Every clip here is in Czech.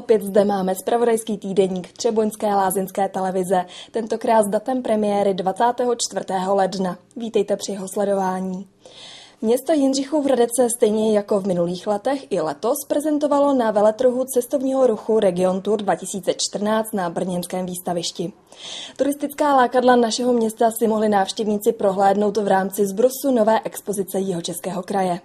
Opět zde máme zpravodajský týdeník Třeboňské lázeňské televize, tentokrát s datem premiéry 24. ledna. Vítejte při jeho sledování. Město Jindřichův Hradec se stejně jako v minulých letech i letos prezentovalo na veletrhu cestovního ruchu Region Tour 2014 na brněnském výstavišti. Turistická lákadla našeho města si mohli návštěvníci prohlédnout v rámci zbrusu nové expozice Jihočeského kraje.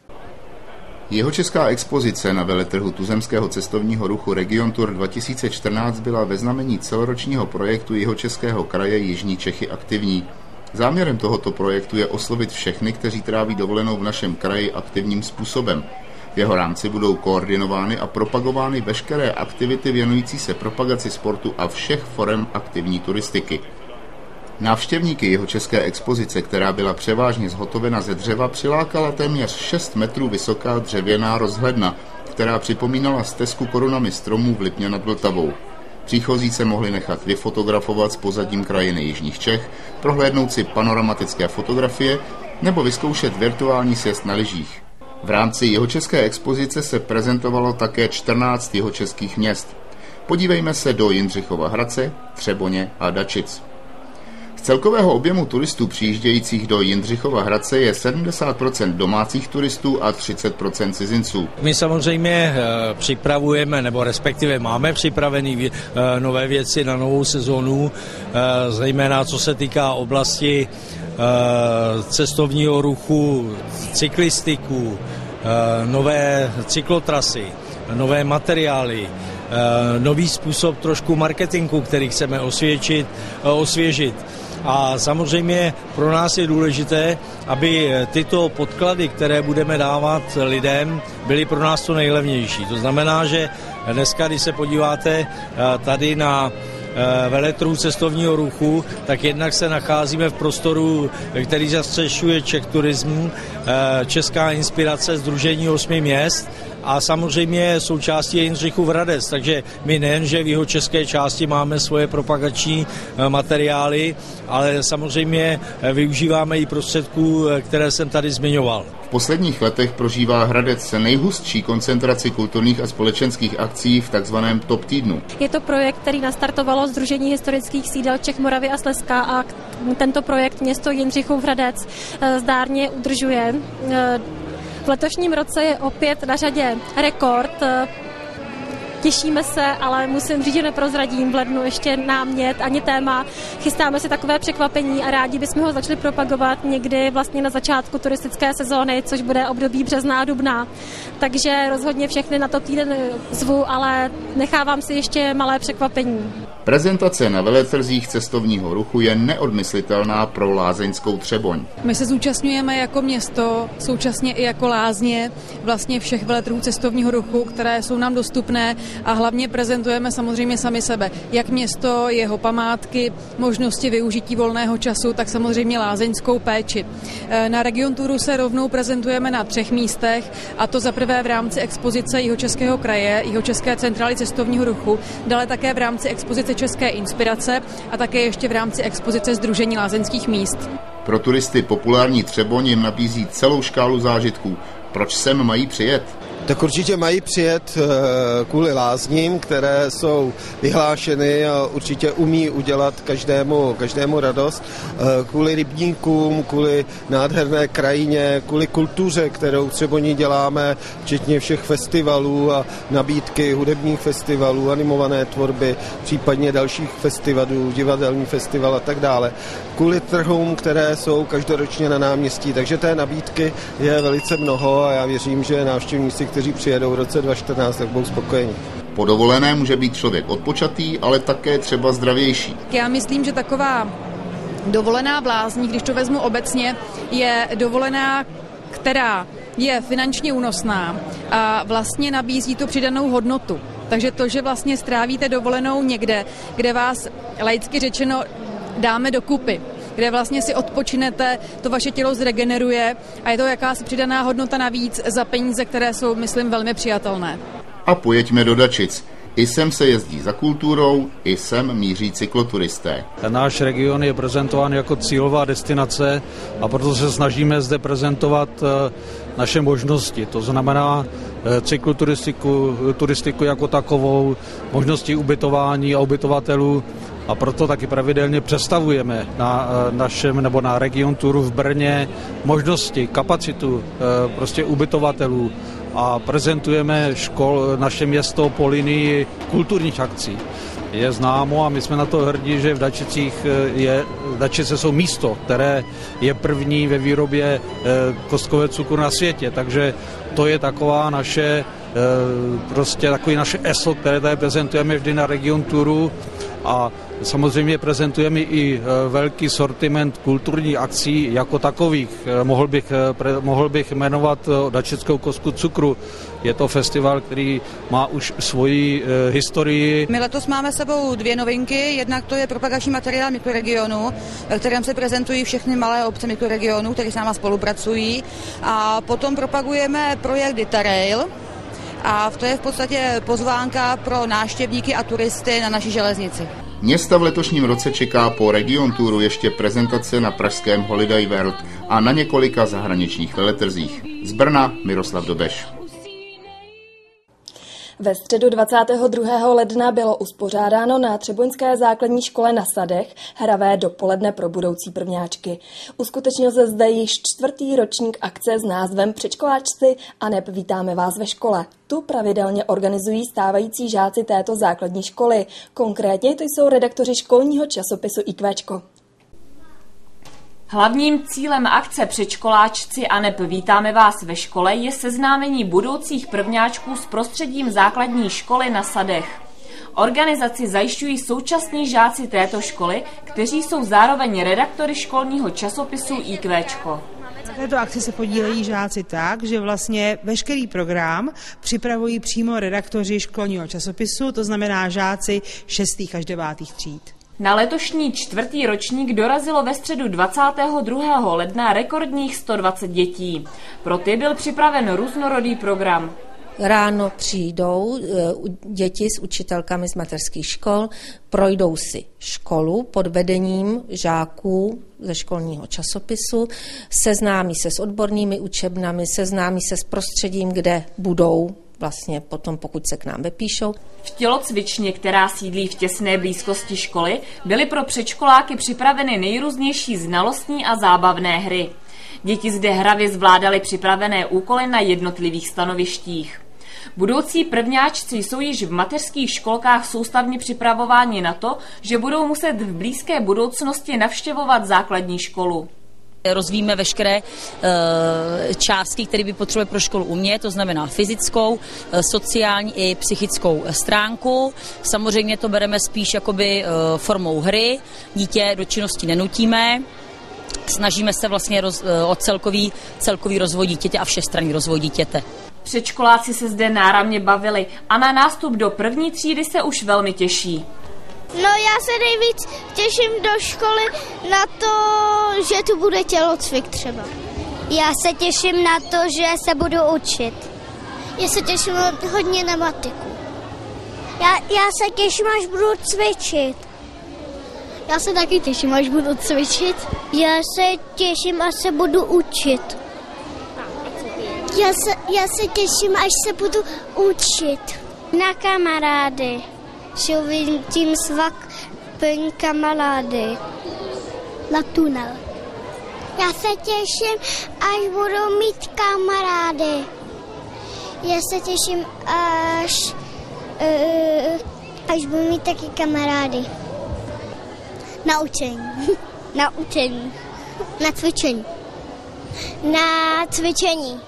Jihočeská expozice na veletrhu tuzemského cestovního ruchu Region Tour 2014 byla ve znamení celoročního projektu Jihočeského kraje Jižní Čechy aktivní. Záměrem tohoto projektu je oslovit všechny, kteří tráví dovolenou v našem kraji aktivním způsobem. V jeho rámci budou koordinovány a propagovány veškeré aktivity věnující se propagaci sportu a všech forem aktivní turistiky. Návštěvníky Jihočeské expozice, která byla převážně zhotovena ze dřeva, přilákala téměř 6 metrů vysoká dřevěná rozhledna, která připomínala stezku korunami stromů v Lipně nad Vltavou. Příchozí se mohli nechat vyfotografovat s pozadím krajiny Jižních Čech, prohlédnout si panoramatické fotografie nebo vyzkoušet virtuální sjezd na lyžích. V rámci Jihočeské expozice se prezentovalo také 14 jihočeských měst. Podívejme se do Jindřichova Hradce, Třeboně a Dačic. Z celkového objemu turistů přijíždějících do Jindřichova Hradce je 70% domácích turistů a 30% cizinců. My samozřejmě připravujeme, nebo respektive máme připravené nové věci na novou sezónu, zejména co se týká oblasti cestovního ruchu, cyklistiku, nové cyklotrasy, nové materiály, nový způsob trošku marketingu, který chceme osvěžit. A samozřejmě pro nás je důležité, aby tyto podklady, které budeme dávat lidem, byly pro nás to nejlevnější. To znamená, že dneska, když se podíváte tady na veletrhu cestovního ruchu, tak jednak se nacházíme v prostoru, který zastřešuje Czech Tourism, Česká inspirace, Sdružení 8 měst, a samozřejmě součástí je Jindřichův Hradec, takže my nejenže v jihočeské části máme svoje propagační materiály, ale samozřejmě využíváme i prostředků, které jsem tady zmiňoval. V posledních letech prožívá Hradec nejhustší koncentraci kulturních a společenských akcí v takzvaném Top týdnu. Je to projekt, který nastartovalo Sdružení historických sídel Čech, Moravy a Slezska, a tento projekt město Jindřichův Hradec zdárně udržuje. V letošním roce je opět na řadě rekord. Těšíme se, ale musím říct, že neprozradím v lednu ještě námět ani téma. Chystáme si takové překvapení a rádi bychom ho začali propagovat někdy vlastně na začátku turistické sezóny, což bude období března a dubna. Takže rozhodně všechny na to týden zvu, ale nechávám si ještě malé překvapení. Prezentace na veletrzích cestovního ruchu je neodmyslitelná pro lázeňskou Třeboň. My se zúčastňujeme jako město, současně i jako lázně, vlastně všech veletrhů cestovního ruchu, které jsou nám dostupné, a hlavně prezentujeme samozřejmě sami sebe. Jak město, jeho památky, možnosti využití volného času, tak samozřejmě lázeňskou péči. Na Region Touru se rovnou prezentujeme na 3 místech, a to zaprvé v rámci expozice Jihočeského kraje, Jihočeské centrály cestovního ruchu, dále také v rámci expozice České inspirace a také ještě v rámci expozice Sdružení lázeňských míst. Pro turisty populární Třeboň jim nabízí celou škálu zážitků. Proč sem mají přijet? Tak určitě mají přijet kvůli lázním, které jsou vyhlášeny a určitě umí udělat každému radost. Kvůli rybníkům, kvůli nádherné krajině, kvůli kultuře, kterou Třeboní děláme, včetně všech festivalů a nabídky hudebních festivalů, animované tvorby, případně dalších festivalů, divadelní festival a tak dále. Kvůli trhům, které jsou každoročně na náměstí, takže té nabídky je velice mnoho a já věřím, že návštěvníci, kteří přijedou v roce 2014, tak budou spokojení. Po dovolené může být člověk odpočatý, ale také třeba zdravější. Já myslím, že taková dovolená v lázních, když to vezmu obecně, je dovolená, která je finančně únosná a vlastně nabízí tu přidanou hodnotu. Takže to, že vlastně strávíte dovolenou někde, kde vás laicky řečeno dáme dokupy, kde vlastně si odpočinete, to vaše tělo zregeneruje a je to jakási přidaná hodnota navíc za peníze, které jsou, myslím, velmi přijatelné. A pojeďme do Dačic. I sem se jezdí za kulturou, i sem míří cykloturisté. Náš region je prezentován jako cílová destinace a proto se snažíme zde prezentovat naše možnosti. To znamená cykloturistiku jako takovou, možnosti ubytování a ubytovatelů. A proto taky pravidelně představujeme na našem nebo na Region Touru v Brně možnosti, kapacitu prostě ubytovatelů a prezentujeme naše město po linii kulturních akcí. Je známo a my jsme na to hrdí, že v Dačice jsou místo, které je první ve výrobě kostkového cukru na světě, takže to je taková naše prostě takový naše ESO, které tady prezentujeme vždy na Region Touru a samozřejmě prezentujeme i velký sortiment kulturních akcí jako takových. Mohl bych jmenovat Dačickou kostku cukru. Je to festival, který má už svoji historii. My letos máme s sebou 2 novinky. Jednak to je propagační materiál mikroregionu, ve kterém se prezentují všechny malé obce mikroregionu, které s náma spolupracují. A potom propagujeme projekt Ditarail. A to je v podstatě pozvánka pro návštěvníky a turisty na naší železnici. Města v letošním roce čeká po Region Touru ještě prezentace na pražském Holiday World a na několika zahraničních veletrzích. Z Brna Miroslav Dobeš. Ve středu 22. ledna bylo uspořádáno na Třeboňské základní škole na Sadech hravé dopoledne pro budoucí prvňáčky. Uskutečnil se zde již 4. ročník akce s názvem Předškoláčci aneb vítáme vás ve škole. Tu pravidelně organizují stávající žáci této základní školy. Konkrétně to jsou redaktoři školního časopisu IQčko. Hlavním cílem akce Předškoláčci aneb vítáme vás ve škole je seznámení budoucích prvňáčků s prostředím základní školy na Sadech. Organizaci zajišťují současní žáci této školy, kteří jsou zároveň redaktory školního časopisu IQčko. Na této akci se podílejí žáci tak, že vlastně veškerý program připravují přímo redaktoři školního časopisu, to znamená žáci 6. až 9. tříd. Na letošní 4. ročník dorazilo ve středu 22. ledna rekordních 120 dětí. Pro ty byl připraven různorodý program. Ráno přijdou děti s učitelkami z mateřských škol, projdou si školu pod vedením žáků ze školního časopisu, seznámí se s odbornými učebnami, seznámí se s prostředím, kde budou vlastně potom, pokud se k nám vepíšou. V tělocvičně, která sídlí v těsné blízkosti školy, byly pro předškoláky připraveny nejrůznější znalostní a zábavné hry. Děti zde hravě zvládaly připravené úkoly na jednotlivých stanovištích. Budoucí prvňáčci jsou již v mateřských školkách soustavně připravováni na to, že budou muset v blízké budoucnosti navštěvovat základní školu. Rozvíjíme veškeré částky, které by potřebovali pro školu umět, to znamená fyzickou, sociální i psychickou stránku. Samozřejmě to bereme spíš jakoby formou hry, dítě do činnosti nenutíme. Snažíme se vlastně o celkový rozvoj dítěte a všestranný rozvoj dítěte. Předškoláci se zde náramně bavili a na nástup do 1. třídy se už velmi těší. No já se nejvíc těším do školy na to, že tu bude tělocvik třeba. Já se těším na to, že se budu učit. Já se těším hodně na matiku. Já se těším, až budu cvičit. Já se taky těším, až budu cvičit. Já se těším, až se budu učit. Já se těším, až se budu učit. Na kamarády. Že uvidím plný kamarády. Na tunel. Já se těším, až budu mít kamarády. Já se těším, až budu mít taky kamarády. Na učení. Na učení. Na cvičení. Na cvičení.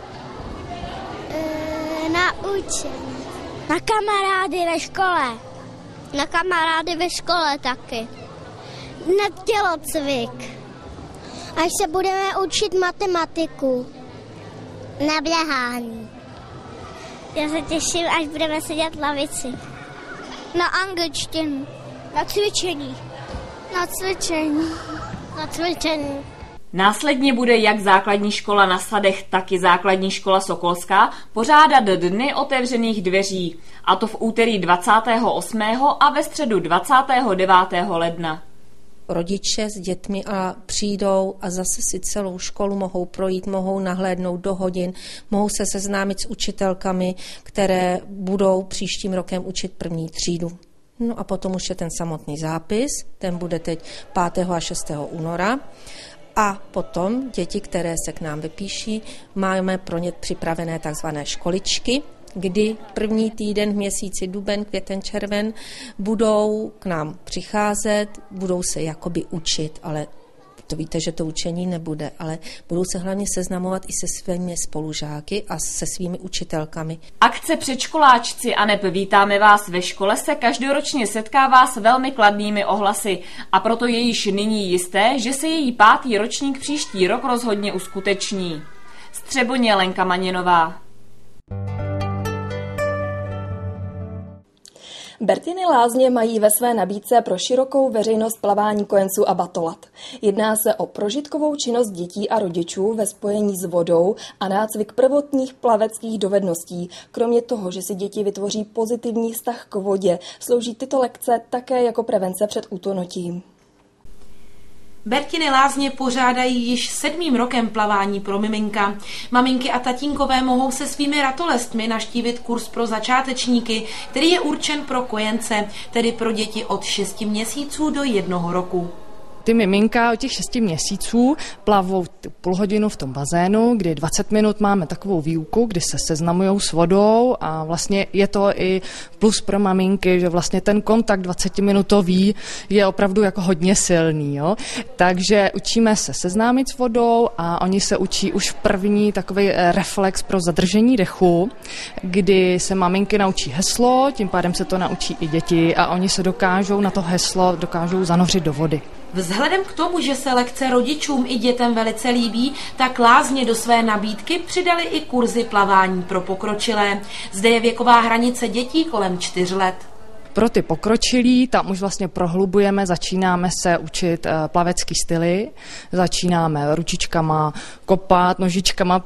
Na učení. Na kamarády ve škole. Na kamarády ve škole taky. Na tělocvik. Až se budeme učit matematiku. Na běhání. Já se těším, až budeme sedět v lavici. Na angličtinu. Na cvičení. Na cvičení. Na cvičení. Následně bude jak základní škola na Sadech, tak i základní škola Sokolská pořádat dny otevřených dveří, a to v úterý 28. a ve středu 29. ledna. rodiče s dětmi a přijdou a zase si celou školu mohou projít, mohou nahlédnout do hodin, mohou se seznámit s učitelkami, které budou příštím rokem učit 1. třídu. No a potom už je ten samotný zápis, ten bude teď 5. a 6. února. A potom děti, které se k nám vypíší, máme pro ně připravené takzvané školičky, kdy první týden v měsíci duben, květen, červen budou k nám přicházet, budou se jakoby učit, ale to víte, že to učení nebude, ale budou se hlavně seznamovat i se svými spolužáky a se svými učitelkami. Akce Předškoláčci aneb Vítáme vás ve škole se každoročně setkává s velmi kladnými ohlasy a proto je již nyní jisté, že se její 5. ročník příští rok rozhodně uskuteční. Z Třeboně Lenka Maněnová. Bertiny lázně mají ve své nabídce pro širokou veřejnost plavání kojenců a batolat. Jedná se o prožitkovou činnost dětí a rodičů ve spojení s vodou a nácvik prvotních plaveckých dovedností. Kromě toho, že si děti vytvoří pozitivní vztah k vodě, slouží tyto lekce také jako prevence před utonutím. Bertiny lázně pořádají již 7. rokem plavání pro miminka. Maminky a tatínkové mohou se svými ratolestmi navštívit kurz pro začátečníky, který je určen pro kojence, tedy pro děti od 6 měsíců do 1 roku. Ty miminka od těch 6 měsíců plavou půl hodinu v tom bazénu, kdy 20 minut máme takovou výuku, kdy se seznamujou s vodou a vlastně je to i plus pro maminky, že vlastně ten kontakt 20-minutový je opravdu jako hodně silný. Jo? Takže učíme se seznámit s vodou a oni se učí už první takový reflex pro zadržení dechu, kdy se maminky naučí heslo, tím pádem se to naučí i děti a oni se dokážou na to heslo zanořit do vody. Vzhledem k tomu, že se lekce rodičům i dětem velice líbí, tak lázně do své nabídky přidali i kurzy plavání pro pokročilé. Zde je věková hranice dětí kolem 4 let. Pro ty pokročilí, tam už vlastně prohlubujeme, začínáme se učit plavecký styly, začínáme ručičkama kopat, nožičkama,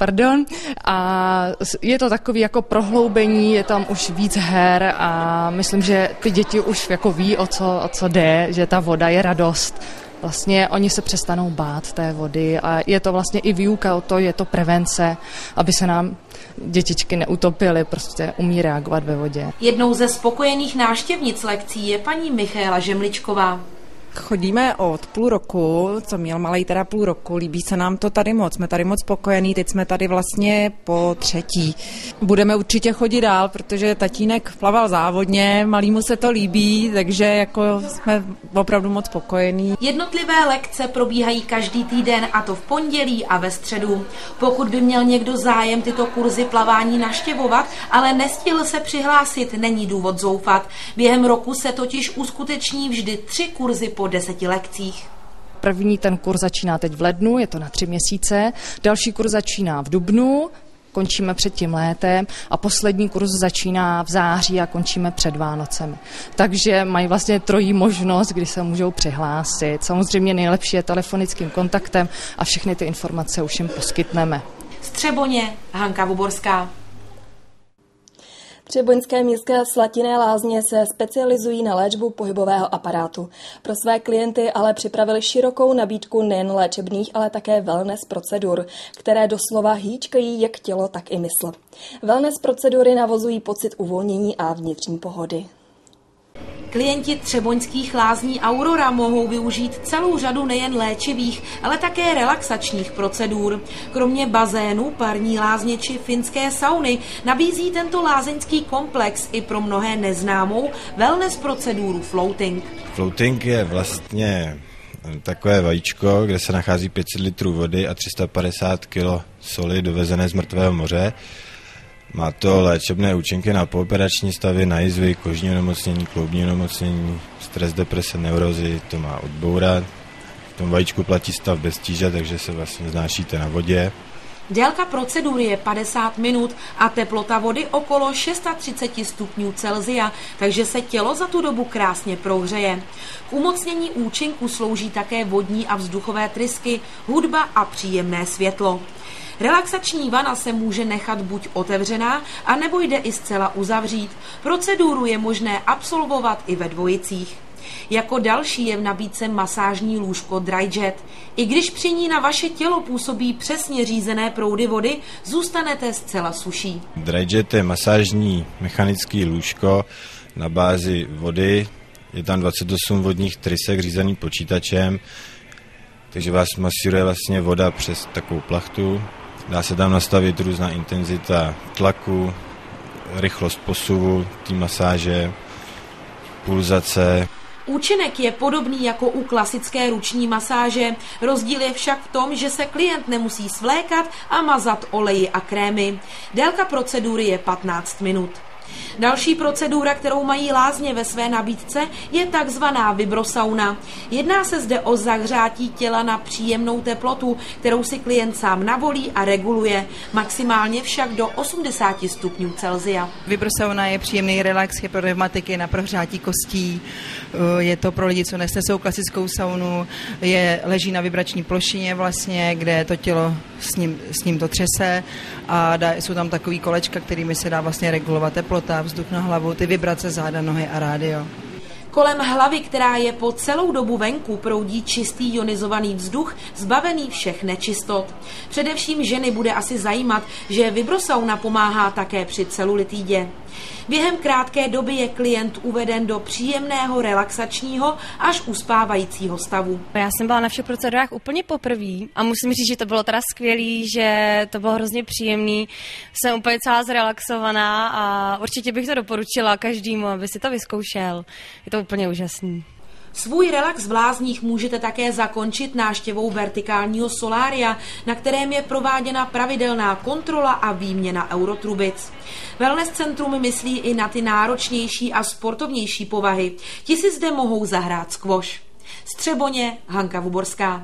a je to takový jako prohloubení, je tam už víc her a myslím, že ty děti už jako ví, o co jde, že ta voda je radost. Vlastně oni se přestanou bát té vody a je to vlastně i výuka o to, je to prevence, aby se nám dětičky neutopily, prostě umí reagovat ve vodě. Jednou ze spokojených návštěvnic lekcí je paní Michaela Žemličková. Chodíme od půl roku, co měl malej teda půl roku, líbí se nám to tady moc, jsme tady moc spokojení, teď jsme tady vlastně po 3. Budeme určitě chodit dál, protože tatínek plaval závodně, malýmu se to líbí, takže jako jsme opravdu moc spokojení. Jednotlivé lekce probíhají každý týden a to v pondělí a ve středu. Pokud by měl někdo zájem tyto kurzy plavání navštěvovat, ale nestihl se přihlásit, není důvod zoufat. Během roku se totiž uskuteční vždy 3 kurzy po 10 lekcích. První ten kurz začíná teď v lednu, je to na 3 měsíce, další kurz začíná v dubnu, končíme před tím létem a poslední kurz začíná v září a končíme před Vánocemi. Takže mají vlastně 3 možnost, kdy se můžou přihlásit. Samozřejmě nejlepší je telefonickým kontaktem a všechny ty informace už jim poskytneme. Z Třeboně Hanka Voborská. Třeboňské městské Slatinné lázně se specializují na léčbu pohybového aparátu. Pro své klienty ale připravili širokou nabídku nejen léčebných, ale také wellness procedur, které doslova hýčkají jak tělo, tak i mysl. Wellness procedury navozují pocit uvolnění a vnitřní pohody. Klienti třeboňských lázní Aurora mohou využít celou řadu nejen léčivých, ale také relaxačních procedur. Kromě bazénu, parní lázně či finské sauny nabízí tento lázeňský komplex i pro mnohé neznámou wellness proceduru floating. Floating je vlastně takové vajíčko, kde se nachází 500 litrů vody a 350 kg soli dovezené z mrtvého moře. Má to léčebné účinky na pooperační stavy, na jizvy, kožní onemocnění, kloubní onemocnění, stres, deprese, neurozy, to má odbourat. V tom vajíčku platí stav bez tíže, takže se vlastně znášíte na vodě. Délka procedury je 50 minut a teplota vody okolo 630 stupňů Celsia, takže se tělo za tu dobu krásně prohřeje. K umocnění účinku slouží také vodní a vzduchové trysky, hudba a příjemné světlo. Relaxační vana se může nechat buď otevřená, anebo jde i zcela uzavřít. Proceduru je možné absolvovat i ve dvojicích. Jako další je v nabídce masážní lůžko Dryjet. I když při ní na vaše tělo působí přesně řízené proudy vody, zůstanete zcela suší. Dryjet je masážní mechanické lůžko na bázi vody. Je tam 28 vodních trysek řízený počítačem, takže vás masíruje vlastně voda přes takovou plachtu. Dá se tam nastavit různá intenzita tlaku, rychlost posuvu té masáže, pulzace. Účinek je podobný jako u klasické ruční masáže. Rozdíl je však v tom, že se klient nemusí svlékat a mazat oleji a krémy. Délka procedury je 15 minut. Další procedura, kterou mají lázně ve své nabídce, je takzvaná vibrosauna. Jedná se zde o zahřátí těla na příjemnou teplotu, kterou si klient sám navolí a reguluje, maximálně však do 80 stupňů Celsia. Vibrosauna je příjemný relax, je pro revmatiky na prohřátí kostí, je to pro lidi, co nesnesou klasickou saunu, leží na vibrační plošině vlastně, kde to tělo s ním to třese a jsou tam takový kolečka, kterými se dá vlastně regulovat teplota, vzduch na hlavu, ty vibrace záda, nohy a rádio. Kolem hlavy, která je po celou dobu venku, proudí čistý ionizovaný vzduch, zbavený všech nečistot. Především ženy bude asi zajímat, že vibrosauna pomáhá také při celulitidě. Během krátké doby je klient uveden do příjemného relaxačního až uspávajícího stavu. Já jsem byla na všech procedurách úplně poprvé a musím říct, že to bylo teda skvělý, že to bylo hrozně příjemný. Jsem úplně celá zrelaxovaná a určitě bych to doporučila každému, aby si to vyzkoušel. Je to úplně úžasný. Svůj relax v lázních můžete také zakončit návštěvou vertikálního solária, na kterém je prováděna pravidelná kontrola a výměna eurotrubic. Wellness centrum myslí i na ty náročnější a sportovnější povahy. Ti si zde mohou zahrát squash. Z Třeboně Hanka Vuborská.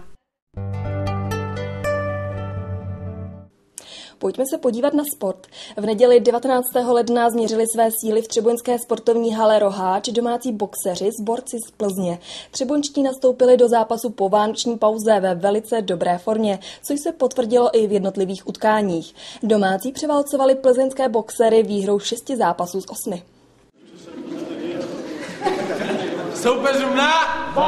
Pojďme se podívat na sport. V neděli 19. ledna změřili své síly v třeboňské sportovní hale Roháč domácí boxeři s borci z Plzně. Třeboňští nastoupili do zápasu po vánoční pauze ve velice dobré formě, což se potvrdilo i v jednotlivých utkáních. Domácí převálcovali plzeňské boxery výhrou 6 zápasů z 8. Soupeřům na!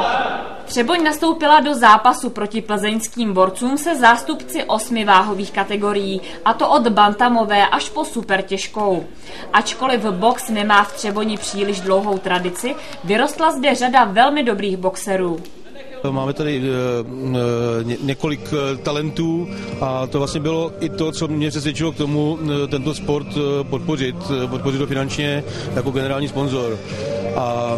Třeboň nastoupila do zápasu proti plzeňským borcům se zástupci 8 váhových kategorií, a to od bantamové až po supertěžkou. Ačkoliv box nemá v Třeboni příliš dlouhou tradici, vyrostla zde řada velmi dobrých boxerů. Máme tady několik talentů a to vlastně bylo i to, co mě přesvědčilo k tomu tento sport podpořit ho finančně jako generální sponzor. A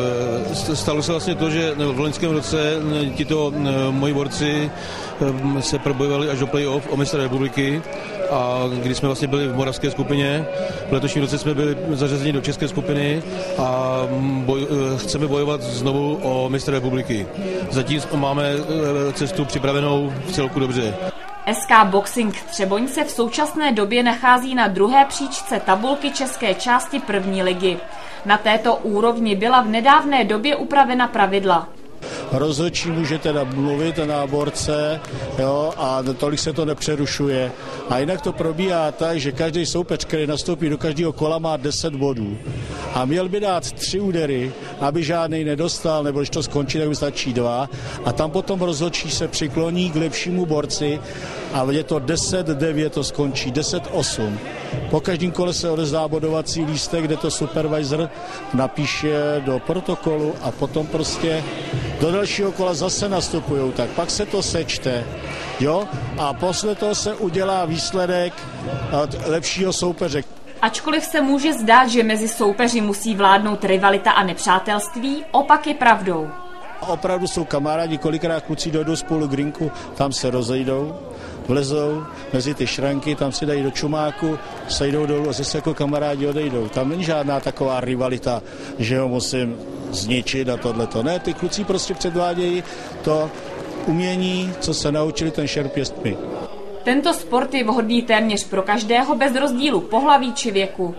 stalo se vlastně to, že v loňském roce tito moji borci se probojovali až do play-off o mistra republiky, a když jsme vlastně byli v moravské skupině, v letošním roce jsme byli zařazeni do české skupiny a chceme bojovat znovu o mistra republiky. Zatím máme cestu připravenou v celku dobře. SK Boxing Třeboň se v současné době nachází na druhé příčce tabulky české části první ligy. Na této úrovni byla v nedávné době upravena pravidla. Rozhodčí může teda mluvit na borce, jo, a tolik se to nepřerušuje. A jinak to probíhá tak, že každý soupeř, který nastoupí do každého kola, má 10 bodů. A měl by dát 3 údery, aby žádnej nedostal, nebo když to skončí, tak by stačí 2. A tam potom rozhodčí se přikloní k lepšímu borci a je to 10-9, to skončí 10-8. Po každém kole se odezdá bodovací lístek, kde to supervisor napíše do protokolu a potom prostě do dalšího kola zase nastupujou, tak pak se to sečte, jo, a posle toho se udělá výsledek lepšího soupeře. Ačkoliv se může zdát, že mezi soupeři musí vládnout rivalita a nepřátelství, opak je pravdou. Opravdu jsou kamarádi, kolikrát kluci dojdou spolu k rinku, tam se rozejdou, vlezou mezi ty šranky, tam si dají do čumáku, sejdou dolů a zase jako kamarádi odejdou. Tam není žádná taková rivalita, že ho musím zničit a tohleto. Ne, ty kluci prostě předvádějí to umění, co se naučili ten šerp pěstmi. Tento sport je vhodný téměř pro každého bez rozdílu pohlaví či věku.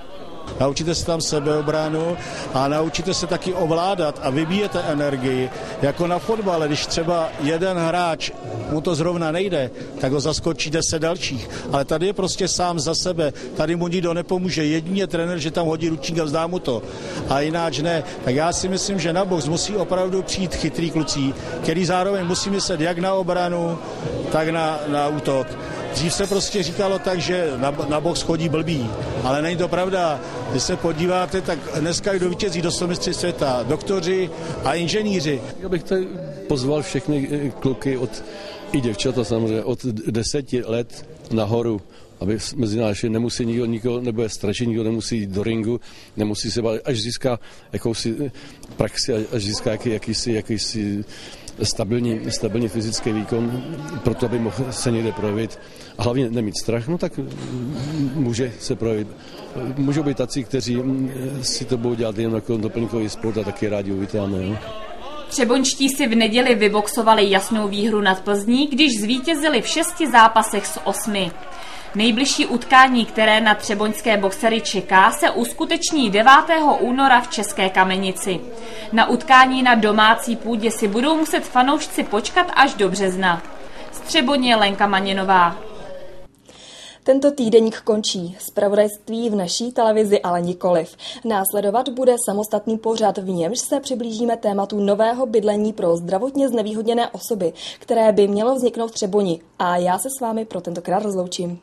Naučíte se tam sebeobranu a naučíte se taky ovládat a vybíjete energii. Jako na fotbale, když třeba jeden hráč, mu to zrovna nejde, tak ho zaskočí 10 dalších. Ale tady je prostě sám za sebe. Tady mu nikdo nepomůže. Jedině trenér, že tam hodí ručník a vzdá mu to. A jináč ne. Tak já si myslím, že na box musí opravdu přijít chytrý kluci, který zároveň musí myslet jak na obranu, tak na útok. Dřív se prostě říkalo tak, že na box chodí blbý, ale není to pravda. Když se podíváte, tak dneska kdo vítězí do mistry světa, doktoři a inženýři. Já bych tady pozval všechny kluky i děvčata samozřejmě od 10 let nahoru, aby mezi náš nemusí nikdo nebude strašit, nikdo nemusí jít do ringu, nemusí se bát, až získá jakousi praxi, až získá jakýsi stabilní fyzický výkon, proto aby mohl se někde projevit a hlavně nemít strach, no tak může se projevit. Můžou být tací, kteří si to budou dělat jen jako doplňkový sport a taky rádi uvítáme. No. Třeboňští si v neděli vyboxovali jasnou výhru nad Plzní, když zvítězili v 6 zápasech z 8. Nejbližší utkání, které na třeboňské boxery čeká, se uskuteční 9. února v České Kamenici. Na utkání na domácí půdě si budou muset fanoušci počkat až do března. Z Třeboně Lenka Maněnová. Tento týdeník končí. Zpravodajství v naší televizi ale nikoliv. Následovat bude samostatný pořad, v němž se přiblížíme tématu nového bydlení pro zdravotně znevýhodněné osoby, které by mělo vzniknout v Třeboni. A já se s vámi pro tentokrát rozloučím.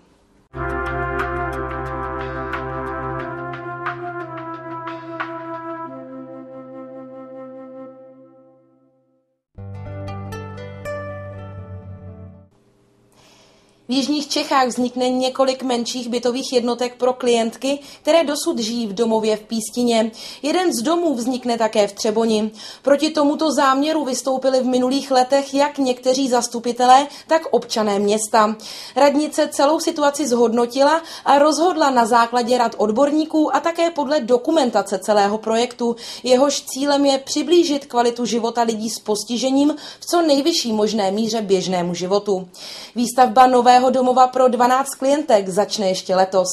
V jižních Čechách vznikne několik menších bytových jednotek pro klientky, které dosud žijí v domově v Pístině. Jeden z domů vznikne také v Třeboni. Proti tomuto záměru vystoupili v minulých letech jak někteří zastupitelé, tak občané města. Radnice celou situaci zhodnotila a rozhodla na základě rad odborníků a také podle dokumentace celého projektu. Jehož cílem je přiblížit kvalitu života lidí s postižením v co nejvyšší možné míře běžnému životu. Výstavba nového domova pro 12 klientek začne ještě letos.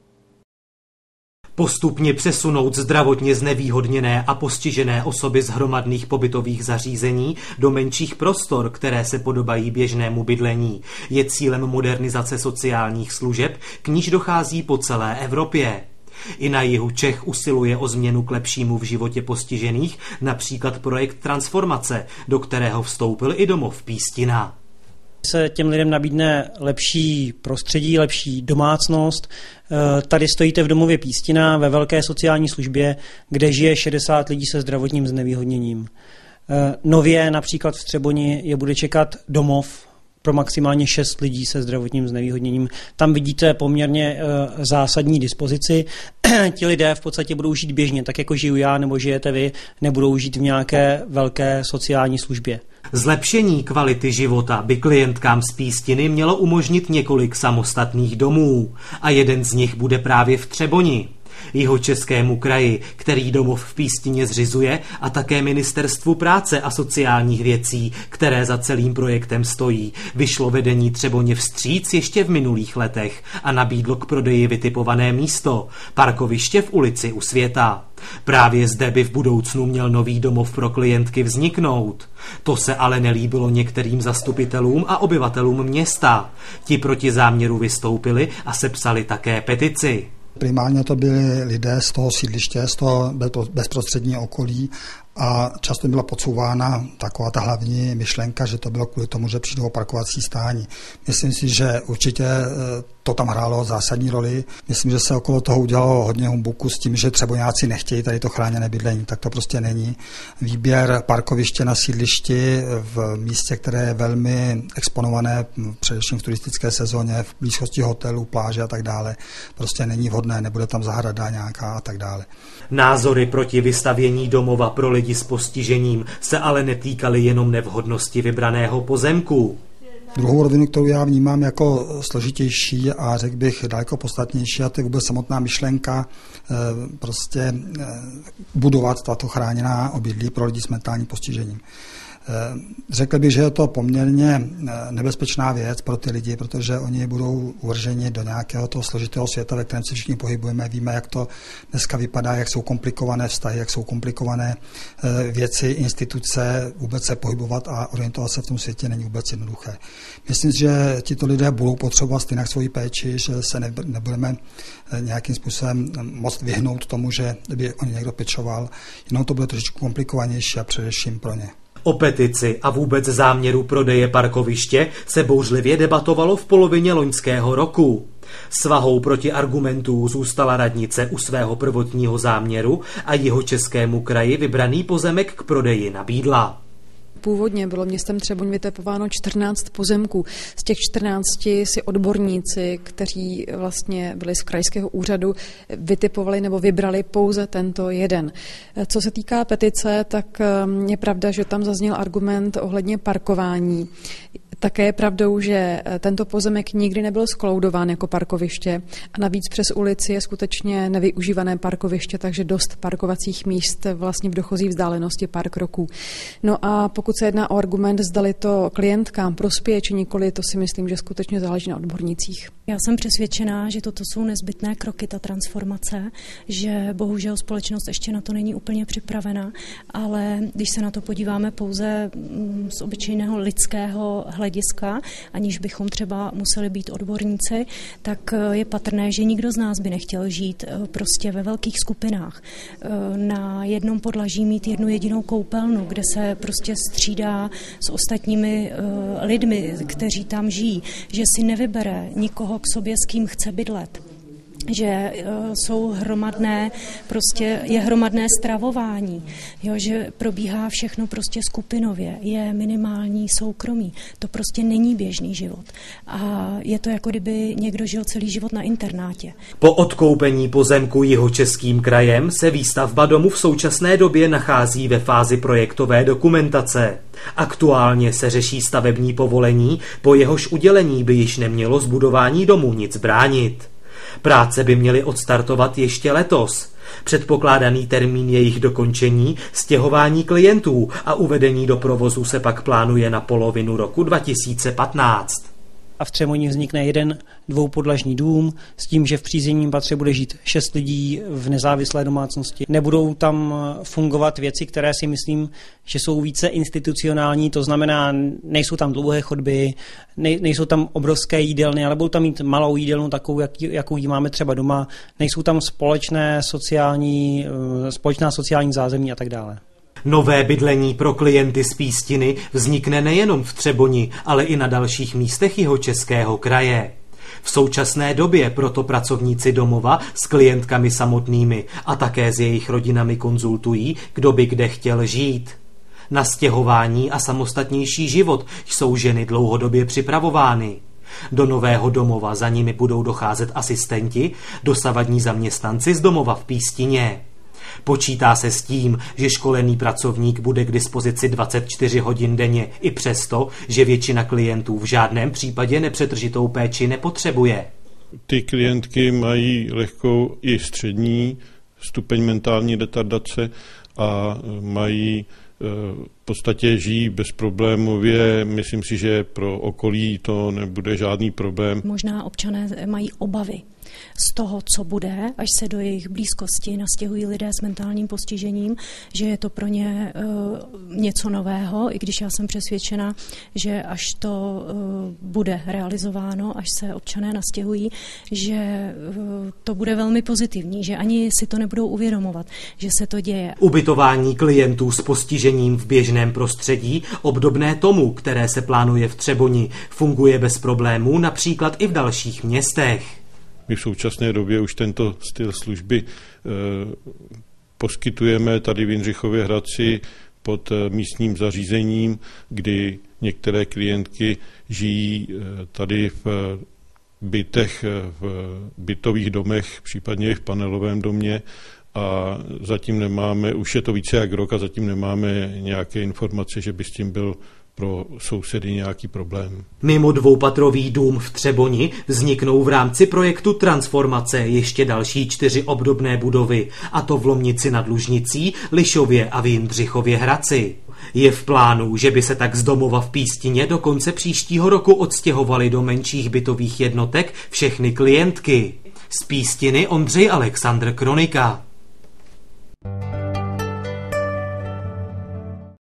Postupně přesunout zdravotně znevýhodněné a postižené osoby z hromadných pobytových zařízení do menších prostor, které se podobají běžnému bydlení, je cílem modernizace sociálních služeb, k níž dochází po celé Evropě. I na jihu Čech usiluje o změnu k lepšímu v životě postižených, například projekt Transformace, do kterého vstoupil i domov Pístina. Se těm lidem nabídne lepší prostředí, lepší domácnost. Tady stojíte v domově Pístina ve velké sociální službě, kde žije 60 lidí se zdravotním znevýhodněním. Nově například v Třeboni je bude čekat domov pro maximálně 6 lidí se zdravotním znevýhodněním. Tam vidíte poměrně zásadní dispozici. Ti lidé v podstatě budou žít běžně, tak jako žiju já nebo žijete vy, nebudou žít v nějaké velké sociální službě. Zlepšení kvality života by klientkám z Pístiny mělo umožnit několik samostatných domů a jeden z nich bude právě v Třeboni. Jihočeskému kraji, který domov v Pístině zřizuje, a také Ministerstvu práce a sociálních věcí, které za celým projektem stojí, vyšlo vedení Třeboně vstříc ještě v minulých letech a nabídlo k prodeji vytipované místo, parkoviště v ulici U Světa. Právě zde by v budoucnu měl nový domov pro klientky vzniknout. To se ale nelíbilo některým zastupitelům a obyvatelům města. Ti proti záměru vystoupili a sepsali také petici. Primárně to byli lidé z toho sídliště, z toho bezprostředního okolí a často byla podsouvána taková ta hlavní myšlenka, že to bylo kvůli tomu, že přijdou o parkovací stání. Myslím si, že určitě to tam hrálo zásadní roli. Myslím, že se okolo toho udělalo hodně humbuku s tím, že Třeboňáci nechtějí tady to chráněné bydlení, tak to prostě není. Výběr parkoviště na sídlišti v místě, které je velmi exponované, především v turistické sezóně, v blízkosti hotelů, pláže a tak dále, prostě není vhodné, nebude tam zahrada nějaká a tak dále. Názory proti vystavění domova pro lidi s postižením se ale netýkaly jenom nevhodnosti vybraného pozemku. Druhou rovinu, kterou já vnímám jako složitější a řekl bych daleko podstatnější, a to je vůbec samotná myšlenka budovat tato chráněná obydlí pro lidi s mentálním postižením. Řekl bych, že je to poměrně nebezpečná věc pro ty lidi, protože oni budou uvrženi do nějakého toho složitého světa, ve kterém se všichni pohybujeme. Víme, jak to dneska vypadá, jak jsou komplikované vztahy, jak jsou komplikované věci, instituce, vůbec se pohybovat a orientovat se v tom světě není vůbec jednoduché. Myslím, že tito lidé budou potřebovat stejně svoji péči, že se nebudeme nějakým způsobem moct vyhnout tomu, že by o ně někdo pečoval, jenom to bude trošičku komplikovanější a především pro ně. O petici a vůbec záměru prodeje parkoviště se bouřlivě debatovalo v polovině loňského roku. Svahou proti argumentů zůstala radnice u svého prvotního záměru a Jihočeskému kraji vybraný pozemek k prodeji nabídla. Původně bylo městem Třeboň vytipováno 14 pozemků. Z těch 14 si odborníci, kteří vlastně byli z krajského úřadu, vytipovali nebo vybrali pouze tento jeden. Co se týká petice, tak je pravda, že tam zazněl argument ohledně parkování. Také je pravdou, že tento pozemek nikdy nebyl skloudován jako parkoviště a navíc přes ulici je skutečně nevyužívané parkoviště, takže dost parkovacích míst vlastně v dochozí vzdálenosti pár kroků. No a pokud se jedná o argument, zdali to klientkám prospěje či nikoli, to si myslím, že skutečně záleží na odbornících. Já jsem přesvědčená, že toto jsou nezbytné kroky, ta transformace, že bohužel společnost ještě na to není úplně připravena, ale když se na to podíváme pouze z obyčejného lidského hlediska, aniž bychom třeba museli být odborníci, tak je patrné, že nikdo z nás by nechtěl žít prostě ve velkých skupinách. Na jednom podlaží mít jednu jedinou koupelnu, kde se prostě střídá s ostatními lidmi, kteří tam žijí, že si nevybere nikoho k sobě, s kým chce bydlet. Že jsou hromadné, prostě je hromadné stravování, jo, že probíhá všechno prostě skupinově, je minimální soukromí. To prostě není běžný život. A je to jako kdyby někdo žil celý život na internátě. Po odkoupení pozemku Jihočeským krajem se výstavba domu v současné době nachází ve fázi projektové dokumentace. Aktuálně se řeší stavební povolení, po jehož udělení by již nemělo zbudování domu nic bránit. Práce by měly odstartovat ještě letos. Předpokládaný termín jejich dokončení, stěhování klientů a uvedení do provozu se pak plánuje na polovinu roku 2015. A v Třeboni vznikne jeden dvoupodlažní dům s tím, že v přízemním patře bude žít 6 lidí v nezávislé domácnosti. Nebudou tam fungovat věci, které si myslím, že jsou více institucionální, to znamená, nejsou tam dlouhé chodby, nejsou tam obrovské jídelny, ale budou tam mít malou jídelnu, takovou, jakou ji máme třeba doma, nejsou tam společná sociální zázemí a tak dále. Nové bydlení pro klienty z Pístiny vznikne nejenom v Třeboni, ale i na dalších místech Jihočeského kraje. V současné době proto pracovníci domova s klientkami samotnými a také s jejich rodinami konzultují, kdo by kde chtěl žít. Na stěhování a samostatnější život jsou ženy dlouhodobě připravovány. Do nového domova za nimi budou docházet asistenti, dosavadní zaměstnanci z domova v Pístině. Počítá se s tím, že školený pracovník bude k dispozici 24 hodin denně i přesto, že většina klientů v žádném případě nepřetržitou péči nepotřebuje. Ty klientky mají lehkou i střední stupeň mentální retardace a mají v podstatě žijí bezproblémově. Myslím si, že pro okolí to nebude žádný problém. Možná občané mají obavy z toho, co bude, až se do jejich blízkosti nastěhují lidé s mentálním postižením, že je to pro ně něco nového, i když já jsem přesvědčena, že až to bude realizováno, až se občané nastěhují, že to bude velmi pozitivní, že ani si to nebudou uvědomovat, že se to děje. Ubytování klientů s postižením v běžném prostředí, obdobné tomu, které se plánuje v Třeboni, funguje bez problémů například i v dalších městech. My v současné době už tento styl služby poskytujeme tady v Jindřichově Hradci pod místním zařízením, kdy některé klientky žijí tady v bytech, v bytových domech, případně i v panelovém domě, a zatím nemáme, už je to více jak rok a zatím nemáme nějaké informace, že by s tím byl pro sousedy nějaký problém. Mimo dvoupatrový dům v Třeboni vzniknou v rámci projektu transformace ještě další 4 obdobné budovy, a to v Lomnici nad Lužnicí, Lišově a v Jindřichově Hradci. Je v plánu, že by se tak z domova v Pístině do konce příštího roku odstěhovaly do menších bytových jednotek všechny klientky. Z Pístiny Ondřej Alexandr, Kronika.